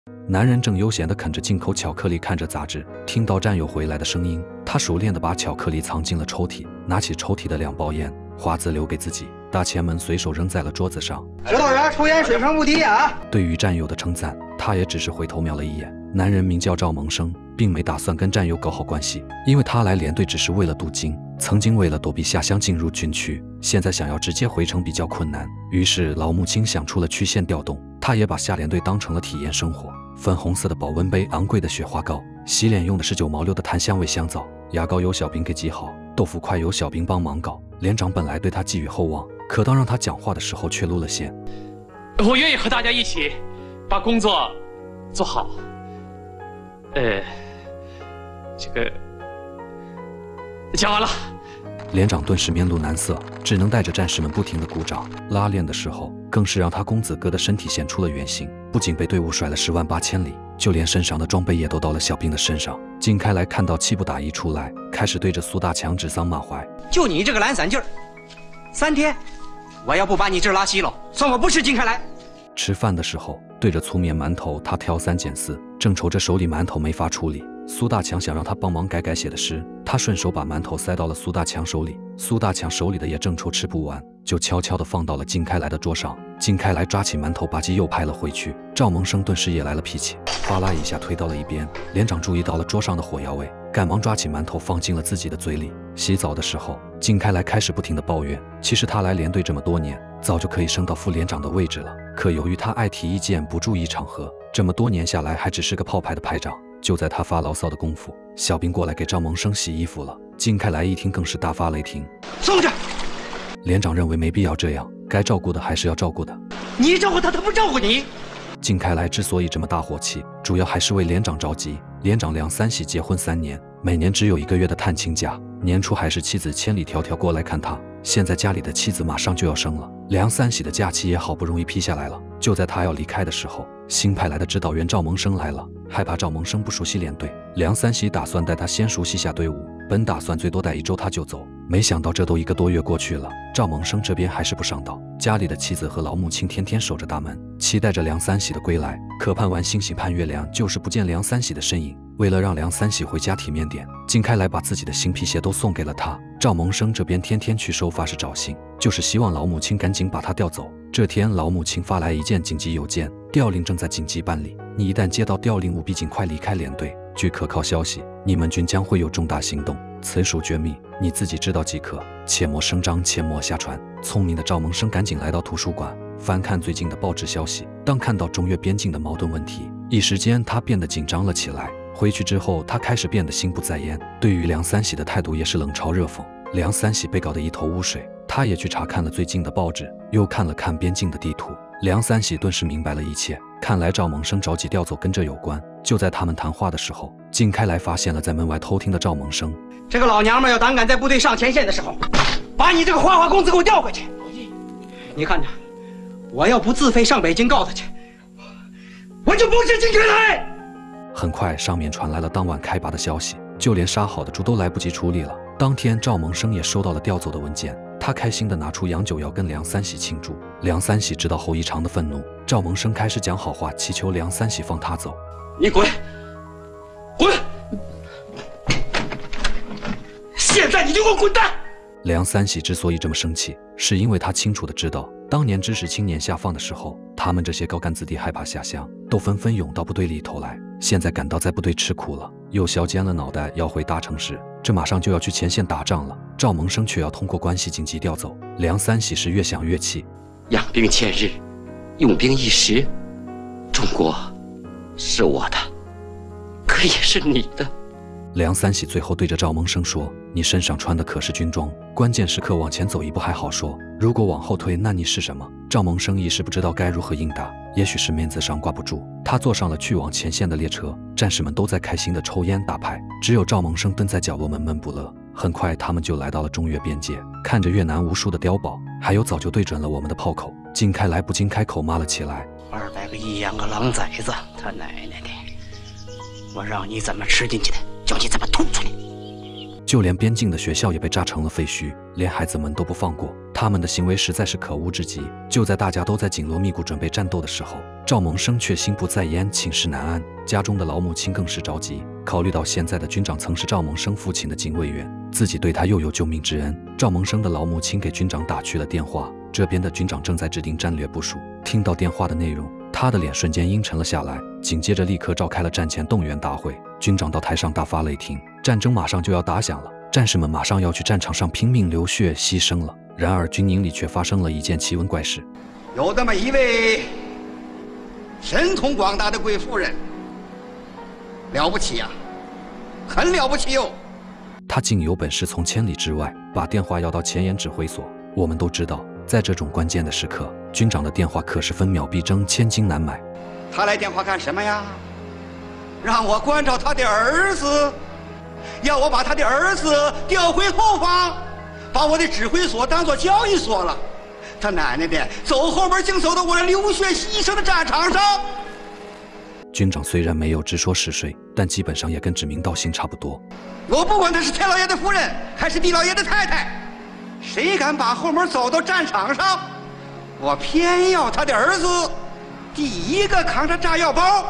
男人正悠闲地啃着进口巧克力，看着杂志，听到战友回来的声音，他熟练地把巧克力藏进了抽屉，拿起抽屉的2包烟，花子留给自己，大前门随手扔在了桌子上。 指导员，抽烟水平不低啊！ 对于战友的称赞，他也只是回头瞄了一眼。男人名叫赵萌生，并没打算跟战友搞好关系，因为他来连队只是为了镀金，曾经为了躲避下乡进入军区，现在想要直接回城比较困难。于是老母亲想出了曲线调动，他也把下连队当成了体验生活。粉红色的保温杯，昂贵的雪花膏，洗脸用的是9毛6的檀香味香皂，牙膏由小兵给挤好，豆腐块由小兵帮忙搞。连长本来对他寄予厚望，可当让他讲话的时候却露了馅。 我愿意和大家一起把工作做好。这个讲完了。 连长顿时面露难色，只能带着战士们不停地鼓掌。拉练的时候，更是让他公子哥的身体显出了原形，不仅被队伍甩了10万8千里，就连身上的装备也都到了小兵的身上。金开来看到气不打一出来，开始对着苏大强指桑骂槐。 就你这个懒散劲儿，3天，我要不把你这拉稀了，算我不是金开来。 吃饭的时候，对着粗面馒头，他挑3拣4，正愁着手里馒头没法处理。苏大强想让他帮忙改写的诗，他顺手把馒头塞到了苏大强手里。苏大强手里的也正愁吃不完，就悄悄地放到了金开来的桌上。金开来抓起馒头吧唧又拍了回去。赵萌生顿时也来了脾气，哗啦一下推到了一边。连长注意到了桌上的火药味，赶忙抓起馒头放进了自己的嘴里。洗澡的时候，金开来开始不停地抱怨，其实他来连队这么多年，早就可以升到副连长的位置了，可由于他爱提意见不注意场合，这么多年下来还只是个炮排的排长。就在他发牢骚的功夫，小兵过来给赵萌生洗衣服了。金开来一听更是大发雷霆， 松着！ 连长认为没必要这样，该照顾的还是要照顾的。 你照顾他，他不照顾你。 金开来之所以这么大火气，主要还是为连长着急。连长梁三喜结婚3年，每年只有1个月的探亲假，年初还是妻子千里迢迢过来看他，现在家里的妻子马上就要生了，梁三喜的假期也好不容易批下来了。就在他要离开的时候，新派来的指导员赵萌生来了，害怕赵萌生不熟悉连队，梁三喜打算带他先熟悉下队伍，本打算最多带1周他就走，没想到这都1个多月过去了，赵萌生这边还是不上道。家里的妻子和老母亲天天守着大门，期待着梁三喜的归来，可盼完星星盼月亮，就是不见梁三喜的身影。为了让梁三喜回家体面点，金开来把自己的新皮鞋都送给了他。赵萌生这边天天去收发室找信，就是希望老母亲赶紧把他调走。这天老母亲发来一件紧急邮件，调令正在紧急办理，你一旦接到调令务必尽快离开连队。据可靠消息，你们军将会有重大行动，此属绝密，你自己知道即可，切莫声张，切莫瞎传。聪明的赵萌生赶紧来到图书馆，翻看最近的报纸消息。当看到中越边境的矛盾问题，一时间他变得紧张了起来。回去之后，他开始变得心不在焉，对于梁三喜的态度也是冷嘲热讽。梁三喜被搞得一头雾水，他也去查看了最近的报纸，又看了看边境的地图。梁三喜顿时明白了一切，看来赵萌生着急调走跟这有关。就在他们谈话的时候，金开来发现了在门外偷听的赵萌生。 这个老娘们要胆敢在部队上前线的时候，把你这个花花公子给我调回去。你看着，我要不自费上北京告他去，我就不是金开来。 很快上面传来了当晚开拔的消息，就连杀好的猪都来不及处理了。当天赵萌生也收到了调走的文件，他开心地拿出洋酒要跟梁三喜庆祝。梁三喜知道后异常的愤怒，赵萌生开始讲好话，祈求梁三喜放他走。 你滚！滚！现在你就给我滚蛋！ 梁三喜之所以这么生气，是因为他清楚地知道，当年知识青年下放的时候，他们这些高干子弟害怕下乡，都纷纷涌到部队里头来。现在感到在部队吃苦了，又削尖了脑袋要回大城市，这马上就要去前线打仗了。赵萌生却要通过关系紧急调走，梁三喜是越想越气。 养兵千日，用兵一时，中国是我的，可也是你的。 梁三喜最后对着赵萌生说，你身上穿的可是军装，关键时刻往前走一步还好说，如果往后退，那你是什么？赵萌生一时不知道该如何应答，也许是面子上挂不住，他坐上了去往前线的列车，战士们都在开心的抽烟打牌，只有赵萌生蹲在角落闷闷不乐。很快他们就来到了中越边界，看着越南无数的碉堡，还有早就对准了我们的炮口，金开来不禁开口骂了起来 ，200个亿养个狼崽子，他奶奶的！我让你怎么吃进去的，叫你怎么吐出来。 就连边境的学校也被炸成了废墟，连孩子们都不放过。他们的行为实在是可恶至极。就在大家都在紧锣密鼓准备战斗的时候，赵蒙生却心不在焉，寝食难安。家中的老母亲更是着急，考虑到现在的军长曾是赵蒙生父亲的警卫员，自己对他又有救命之恩，赵蒙生的老母亲给军长打去了电话。这边的军长正在制定战略部署，听到电话的内容，他的脸瞬间阴沉了下来，紧接着立刻召开了战前动员大会。军长到台上大发雷霆，战争马上就要打响了，战士们马上要去战场上拼命流血牺牲了。然而军营里却发生了一件奇闻怪事， 有这么一位神通广大的贵妇人，了不起呀，很了不起哟！ 他竟有本事从千里之外把电话要到前沿指挥所。我们都知道，在这种关键的时刻，军长的电话可是分秒必争，千金难买。 他来电话干什么呀？让我关照他的儿子，要我把他的儿子调回后方，把我的指挥所当作交易所了。他奶奶的，走后门竟走到我这流血牺牲的战场上。 军长虽然没有直说是谁，但基本上也跟指名道姓差不多。 我不管他是天老爷的夫人还是地老爷的太太，谁敢把后门走到战场上，我偏要他的儿子第一个扛着炸药包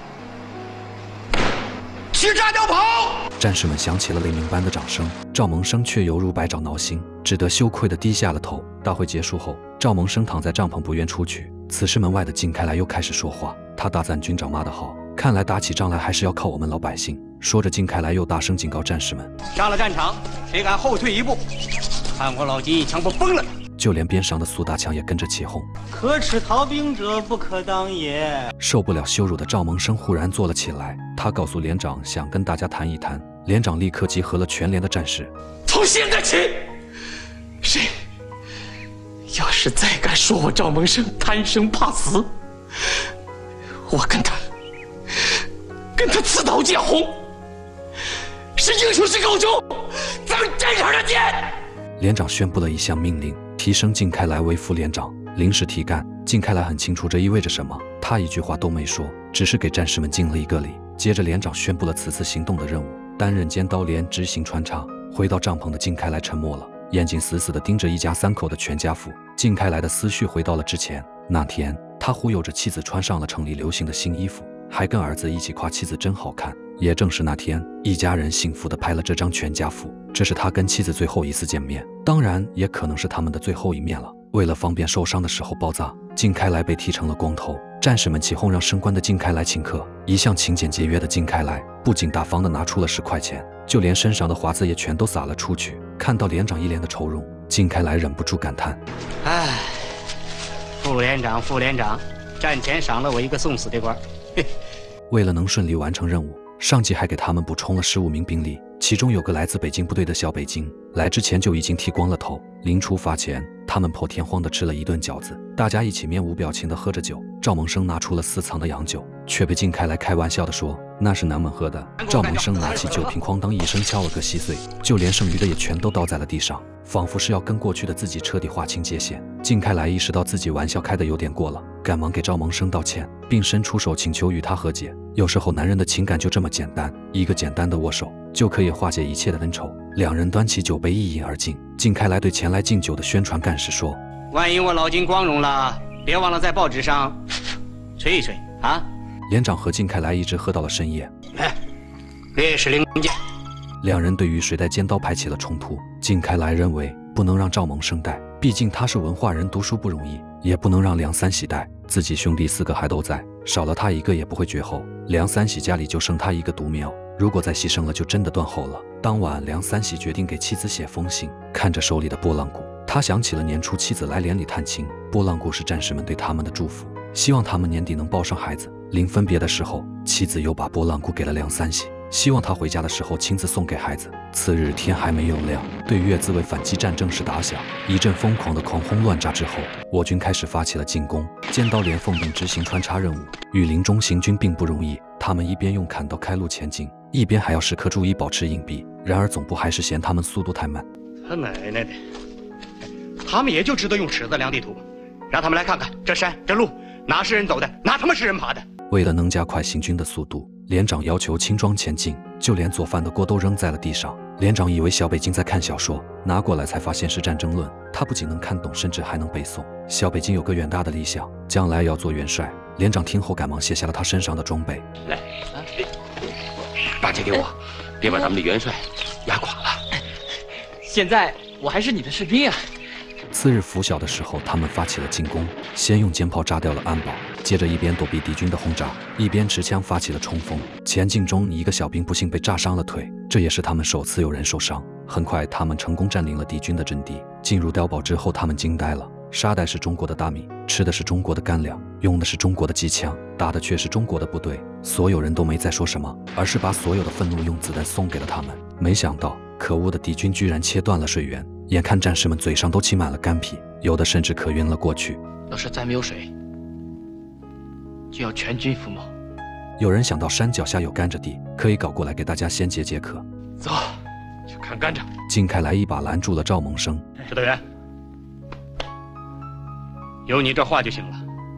去炸碉堡。 战士们响起了雷鸣般的掌声，赵蒙生却犹如百爪挠心，只得羞愧地低下了头。大会结束后，赵蒙生躺在帐篷不愿出去。此时门外的靳开来又开始说话，他大赞军长骂得好，看来打起仗来还是要靠我们老百姓。说着，靳开来又大声警告战士们， 上了战场，谁敢后退一步，看我老金一枪不崩了。 就连边上的苏大强也跟着起哄， 可耻逃兵者不可当也。 受不了羞辱的赵蒙生忽然坐了起来，他告诉连长想跟大家谈一谈。连长立刻集合了全连的战士， 从现在起，谁要是再敢说我赵蒙生贪生怕死，我跟他刺刀见红，是英雄是狗熊，咱们战场上见。 连长宣布了一项命令，提升靳开来为副连长，临时提干。靳开来很清楚这意味着什么，他一句话都没说，只是给战士们敬了一个礼。接着连长宣布了此次行动的任务，担任尖刀连执行穿插。回到帐篷的靳开来沉默了，眼睛死死地盯着一家三口的全家福。靳开来的思绪回到了之前那天，他忽悠着妻子穿上了城里流行的新衣服，还跟儿子一起夸妻子真好看。也正是那天，一家人幸福地拍了这张全家福。这是他跟妻子最后一次见面，当然也可能是他们的最后一面了。为了方便受伤的时候包扎，靳开来被剃成了光头。战士们起哄让升官的靳开来请客。一向勤俭节约的靳开来不仅大方地拿出了10块钱，就连身上的华子也全都撒了出去。看到连长一脸的愁容，靳开来忍不住感叹： 唉，副连长，战前赏了我一个送死的官。 为了能顺利完成任务，上级还给他们补充了15名兵力，其中有个来自北京部队的小北京，来之前就已经剃光了头。临出发前，他们破天荒地吃了一顿饺子，大家一起面无表情地喝着酒。赵蒙生拿出了私藏的洋酒，却被靳开来开玩笑地说那是南蒙喝的。赵蒙生拿起酒瓶哐当一声敲了个稀碎，就连剩余的也全都倒在了地上，仿佛是要跟过去的自己彻底划清界限。靳开来意识到自己玩笑开得有点过了，赶忙给赵蒙生道歉，并伸出手请求与他和解。有时候男人的情感就这么简单，一个简单的握手就可以化解一切的恩仇。两人端起酒杯一饮而尽。靳开来对前来敬酒的宣传干事说， 万一我老金光荣了，别忘了在报纸上吹一吹啊。 连长和靳开来一直喝到了深夜。 烈士领奖。 两人对于谁带尖刀排起了冲突。靳开来认为不能让赵蒙生带，毕竟他是文化人，读书不容易，也不能让梁三喜带，自己兄弟4个还都在，少了他一个也不会绝后。梁三喜家里就剩他一个独苗，如果再牺牲了就真的断后了。当晚梁三喜决定给妻子写封信，看着手里的拨浪鼓，他想起了年初妻子来连里探亲，拨浪鼓是战士们对他们的祝福，希望他们年底能抱上孩子。临分别的时候，妻子又把拨浪鼓给了梁三喜，希望他回家的时候亲自送给孩子。次日天还没有亮，对越自卫反击战正式打响。一阵疯狂的狂轰乱炸之后，我军开始发起了进攻。尖刀连奉命执行穿插任务，雨林中行军并不容易，他们一边用砍刀开路前进，一边还要时刻注意保持隐蔽。然而总部还是嫌他们速度太慢。 他奶奶的，他们也就知道用尺子量地图，让他们来看看这山这路哪是人走的，哪他妈是人爬的。 为了能加快行军的速度， 连长要求轻装前进，就连做饭的锅都扔在了地上。连长以为小北京在看小说，拿过来才发现是战争论。他不仅能看懂，甚至还能背诵。小北京有个远大的理想，将来要做元帅。连长听后赶忙卸下了他身上的装备。 来，把这给我，别把咱们的元帅压垮了。 现在我还是你的士兵啊！ 次日拂晓的时候，他们发起了进攻，先用肩炮炸掉了安保，接着一边躲避敌军的轰炸，一边持枪发起了冲锋。前进中，一个小兵不幸被炸伤了腿，这也是他们首次有人受伤。很快，他们成功占领了敌军的阵地。进入碉堡之后，他们惊呆了。杀的是中国的大米，吃的是中国的干粮，用的是中国的机枪，打的却是中国的部队。所有人都没再说什么，而是把所有的愤怒用子弹送给了他们。没想到，可恶的敌军居然切断了水源，眼看战士们嘴上都起满了干皮，有的甚至渴晕了过去。 要是再没有水，就要全军覆没。 有人想到山脚下有甘蔗地，可以搞过来给大家先解解渴。 走，去看甘蔗。 金开来一把拦住了赵蒙生。 指导员，有你这话就行了。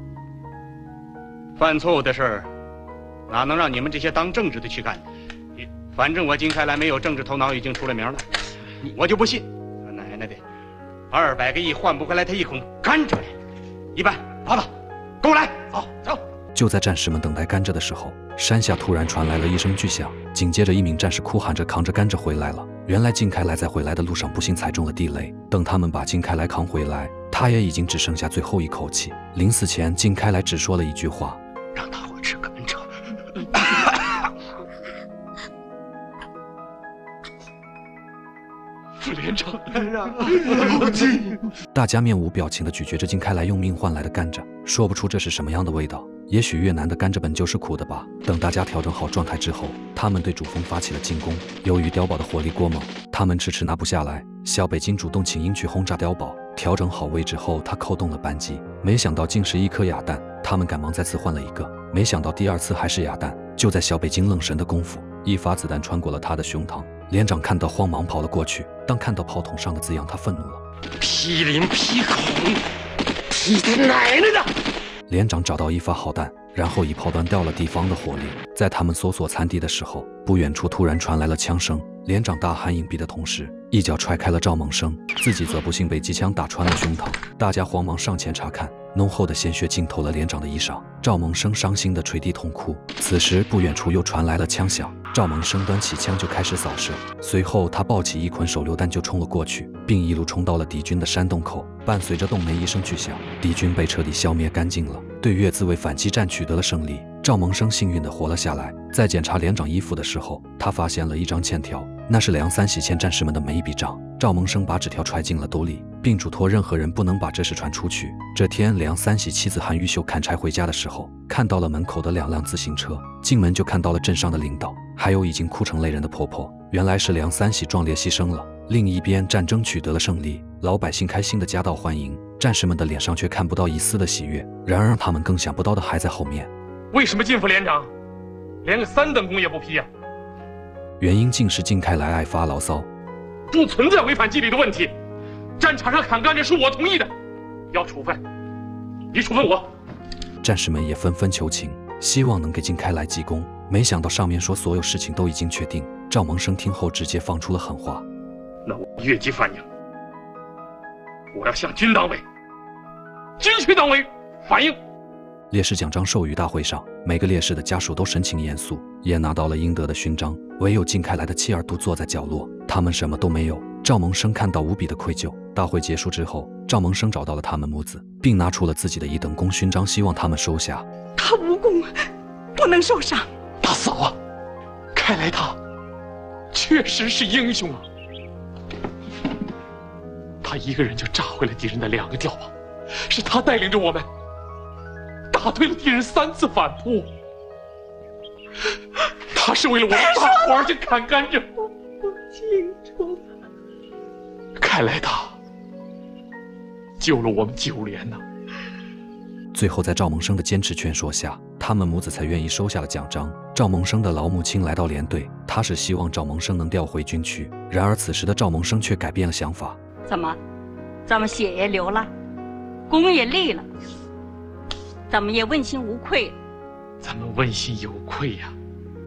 犯错误的事儿，哪能让你们这些当政治的去干？反正我金开来没有政治头脑，已经出了名了。我就不信，他奶奶的，200个亿换不回来他一孔甘蔗来。一班，跑跑，跟我来，走走。 就在战士们等待甘蔗的时候，山下突然传来了一声巨响，紧接着一名战士哭喊着扛着甘蔗回来了。原来金开来在回来的路上不幸踩中了地雷，等他们把金开来扛回来，他也已经只剩下最后一口气。临死前，金开来只说了一句话： 让大伙吃甘蔗。 副连长， 大家面无表情地咀嚼着金开来用命换来的甘蔗，说不出这是什么样的味道。也许越南的甘蔗本就是苦的吧。等大家调整好状态之后，他们对主峰发起了进攻。由于碉堡的火力过猛，他们迟迟拿不下来。小北京主动请缨去轰炸碉堡，调整好位置后，他扣动了扳机，没想到竟是一颗哑弹。他们赶忙再次换了一个，没想到第2次还是哑弹。就在小北京愣神的功夫，一发子弹穿过了他的胸膛。连长看到慌忙跑了过去，当看到炮筒上的字样，他愤怒了： 批灵批孔，批他奶奶的！ 连长找到一发好弹，然后以炮断掉了敌方的火力。在他们搜索残敌的时候，不远处突然传来了枪声。连长大喊隐蔽的同时，一脚踹开了赵蒙生，自己则不幸被机枪打穿了胸膛。大家慌忙上前查看，浓厚的鲜血浸透了连长的衣裳。赵蒙生伤心地垂地痛哭。此时不远处又传来了枪响，赵蒙生端起枪就开始扫射，随后他抱起一捆手榴弹就冲了过去，并一路冲到了敌军的山洞口。伴随着洞内一声巨响，敌军被彻底消灭干净了，对越自卫反击战取得了胜利。赵蒙生幸运地活了下来。在检查连长衣服的时候，他发现了一张欠条，那是梁三喜欠战士们的每一笔账。赵蒙生把纸条揣进了兜里，并嘱托任何人不能把这事传出去。这天，梁三喜妻子韩玉秀砍柴回家的时候，看到了门口的2辆自行车，进门就看到了镇上的领导，还有已经哭成泪人的婆婆。原来是梁三喜壮烈牺牲了。另一边，战争取得了胜利，老百姓开心地夹道欢迎，战士们的脸上却看不到一丝的喜悦。然而，让他们更想不到的还在后面。 为什么金副连长连个3等功也不批啊？ 原因竟是金开来爱发牢骚， 不存在违反纪律的问题。战场上砍甘蔗是我同意的，要处分，你处分我。 战士们也纷纷求情，希望能给金开来记功。没想到上面说所有事情都已经确定。赵蒙生听后直接放出了狠话： 那我越级反应，我要向军党委、军区党委反映。 烈士奖章授予大会上，每个烈士的家属都神情严肃，也拿到了应得的勋章。唯有金开来的妻儿独坐在角落，他们什么都没有。赵蒙生看到无比的愧疚。大会结束之后，赵蒙生找到了他们母子，并拿出了自己的1等功勋章，希望他们收下。 他无功，不能受伤。 大嫂啊，开来他确实是英雄啊！他一个人就炸毁了敌人的2个碉堡，是他带领着我们打退了敌人3次反扑。他是为了我们大伙儿去砍甘蔗。 我不清楚。 看来他救了我们9连呢。 最后在赵蒙生的坚持劝说下，他们母子才愿意收下了奖章。赵蒙生的老母亲来到连队，他是希望赵蒙生能调回军区。然而此时的赵蒙生却改变了想法。 怎么，咱们血也流了，功也立了，咱们也问心无愧了。 咱们问心有愧呀。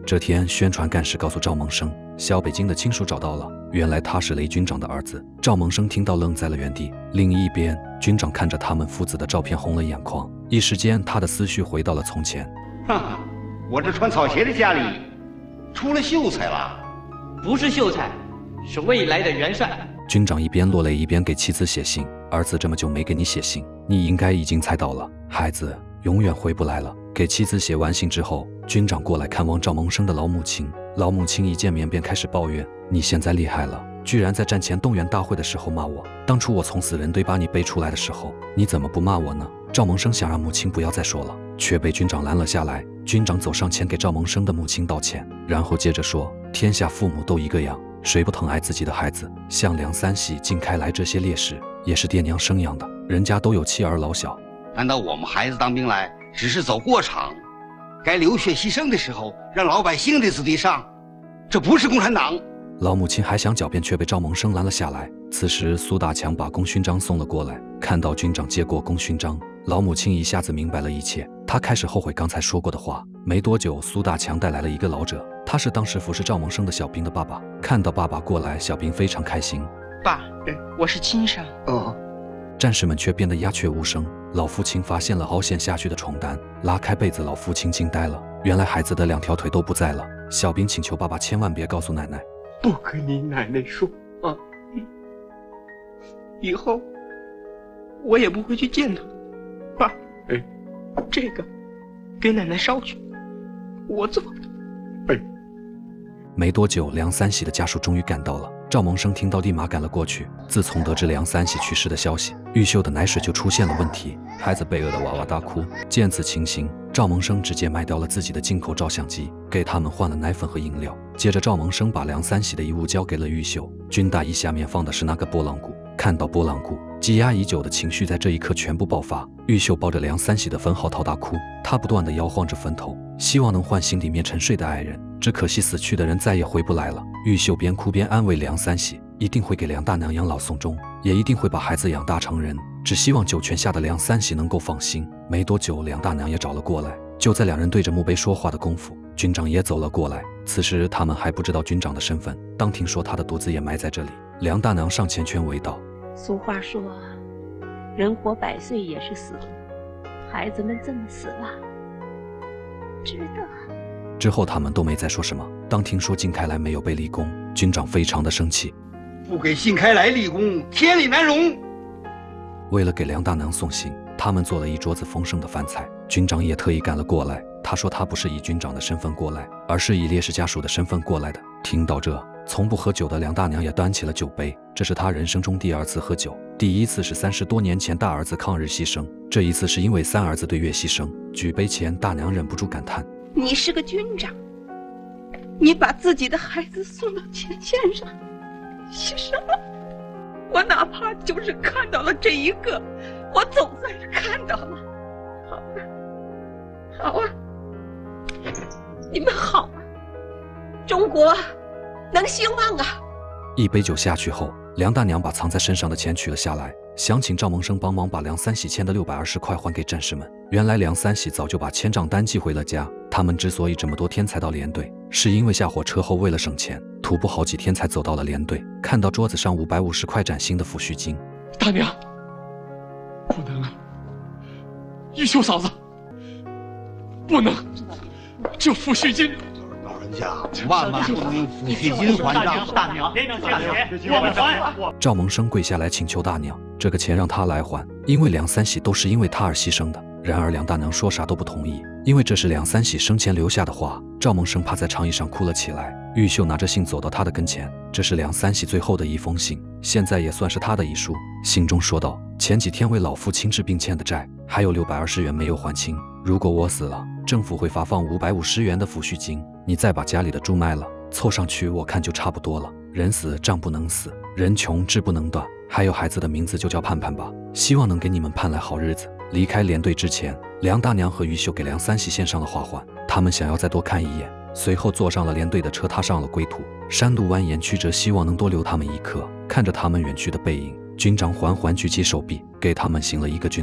这天，宣传干事告诉赵蒙生，小北京的亲属找到了，原来他是雷军长的儿子。赵蒙生听到愣在了原地。另一边，军长看着他们父子的照片红了眼眶，一时间他的思绪回到了从前。 哈哈，我这穿草鞋的家里出了秀才了。 不是秀才，是未来的元帅。 军长一边落泪一边给妻子写信，儿子这么久没给你写信，你应该已经猜到了，孩子永远回不来了。给妻子写完信之后，军长过来看望赵蒙生的老母亲。老母亲一见面便开始抱怨：“你现在厉害了，居然在战前动员大会的时候骂我。当初我从死人堆把你背出来的时候，你怎么不骂我呢？”赵蒙生想让母亲不要再说了，却被军长拦了下来。军长走上前给赵蒙生的母亲道歉，然后接着说：“天下父母都一个样，谁不疼爱自己的孩子？像梁三喜、靳开来这些烈士，也是爹娘生养的，人家都有妻儿老小。 难道我们孩子当兵来只是走过场？该流血牺牲的时候，让老百姓的子弟上，这不是共产党。” 老母亲还想狡辩，却被赵蒙生拦了下来。此时苏大强把功勋章送了过来，看到军长接过功勋章，老母亲一下子明白了一切，她开始后悔刚才说过的话。没多久，苏大强带来了一个老者，他是当时服侍赵蒙生的小兵的爸爸。看到爸爸过来，小兵非常开心。 爸，我是亲生。 哦。 战士们却变得鸦雀无声。老父亲发现了凹陷下去的床单，拉开被子，老父亲惊呆了，原来孩子的2条腿都不在了。小兵请求爸爸千万别告诉奶奶， 不跟你奶奶说啊！以后我也不会去见他。爸，这个给奶奶捎去，我走了。 没多久，梁三喜的家属终于赶到了。赵蒙生听到立马赶了过去。自从得知梁三喜去世的消息，玉秀的奶水就出现了问题，孩子被饿得哇哇大哭。见此情形，赵蒙生直接卖掉了自己的进口照相机，给他们换了奶粉和饮料。接着赵蒙生把梁三喜的遗物交给了玉秀。军大衣下面放的是那个拨浪鼓，看到拨浪鼓，积压已久的情绪在这一刻全部爆发。玉秀抱着梁三喜的坟嚎啕大哭，她不断地摇晃着坟头，希望能唤醒里面沉睡的爱人，只可惜死去的人再也回不来了。玉秀边哭边安慰梁三喜，一定会给梁大娘养老送终，也一定会把孩子养大成人，只希望九泉下的梁三喜能够放心。没多久，梁大娘也找了过来。就在两人对着墓碑说话的功夫，军长也走了过来。此时他们还不知道军长的身份，当听说他的独子也埋在这里，梁大娘上前劝慰道：“ 俗话说，人活100岁也是死，孩子们这么死了，值得。” 之后他们都没再说什么。当听说靳开来没有被立功，军长非常的生气， 不给靳开来立功，天理难容。 为了给梁大娘送行，他们做了一桌子丰盛的饭菜，军长也特意赶了过来。他说他不是以军长的身份过来，而是以烈士家属的身份过来的。听到这，从不喝酒的梁大娘也端起了酒杯，这是她人生中第2次喝酒。第一次是30多年前大儿子抗日牺牲，这一次是因为3儿子对越牺牲。举杯前，大娘忍不住感叹：“ 你是个军长，你把自己的孩子送到前线上牺牲了，我哪怕就是看到了这一个，我总算是看到了。好啊，好啊，你们好啊，中国能兴旺啊！” 一杯酒下去后，梁大娘把藏在身上的钱取了下来，想请赵蒙生帮忙把梁三喜欠的620块还给战士们。原来梁三喜早就把签账单寄回了家。他们之所以这么多天才到连队，是因为下火车后为了省钱，徒步好几天才走到了连队。看到桌子上550块崭新的抚恤金， 大娘，不能啊，玉秀嫂子，不能，这抚恤金。 老人家万万不能用抚恤金还账。 大娘，连长下血，我们还。 赵蒙生跪下来请求大娘，这个钱让他来还，因为梁三喜都是因为他而牺牲的。然而梁大娘说啥都不同意，因为这是梁三喜生前留下的话。赵蒙生趴在长椅上哭了起来。玉秀拿着信走到他的跟前，这是梁三喜最后的一封信，现在也算是他的遗书。信中说道：“前几天为老父亲治病欠的债，还有620元没有还清。如果我死了，政府会发放550元的抚恤金，你再把家里的猪卖了，凑上去我看就差不多了。人死账不能死，人穷志不能断。还有孩子的名字就叫盼盼吧，希望能给你们盼来好日子。”离开连队之前，梁大娘和玉秀给梁三喜献上了花环，他们想要再多看一眼。随后坐上了连队的车，踏上了归途。山路蜿蜒曲折，希望能多留他们一刻。看着他们远去的背影，军长缓缓举起手臂，给他们行了一个军礼。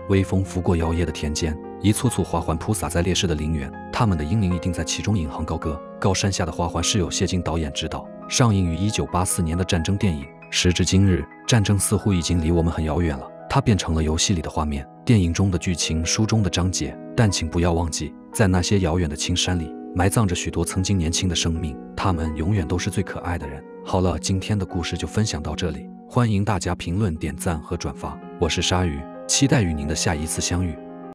微风拂过摇曳的田间，一簇簇花环铺洒在烈士的陵园，他们的英灵一定在其中引吭高歌。高山下的花环是由谢晋导演执导，上映于1984年的战争电影。时至今日，战争似乎已经离我们很遥远了，它变成了游戏里的画面，电影中的剧情，书中的章节。但请不要忘记，在那些遥远的青山里，埋葬着许多曾经年轻的生命，他们永远都是最可爱的人。好了，今天的故事就分享到这里，欢迎大家评论、点赞和转发。我是鲨鱼，期待与您的下一次相遇。